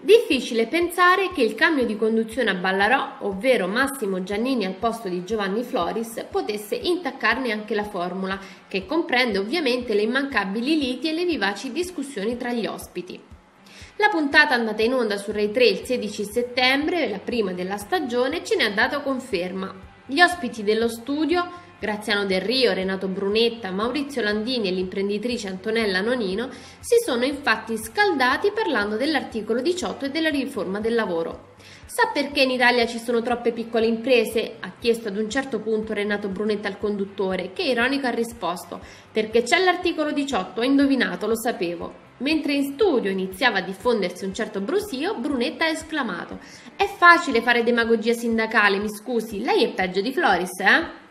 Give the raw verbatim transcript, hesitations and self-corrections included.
Difficile pensare che il cambio di conduzione a Ballarò, ovvero Massimo Giannini al posto di Giovanni Floris, potesse intaccarne anche la formula, che comprende ovviamente le immancabili liti e le vivaci discussioni tra gli ospiti. La puntata andata in onda su Rai tre il sedici settembre, la prima della stagione, ce ne ha dato conferma. Gli ospiti dello studio, Graziano Del Rio, Renato Brunetta, Maurizio Landini e l'imprenditrice Antonella Nonino, si sono infatti scaldati parlando dell'articolo diciotto e della riforma del lavoro. Sa perché in Italia ci sono troppe piccole imprese? Ha chiesto ad un certo punto Renato Brunetta al conduttore, che ironico ha risposto: perché c'è l'articolo diciotto, ho indovinato, lo sapevo. Mentre in studio iniziava a diffondersi un certo brusio, Brunetta ha esclamato: è facile fare demagogia sindacale, mi scusi, lei è peggio di Floris, eh?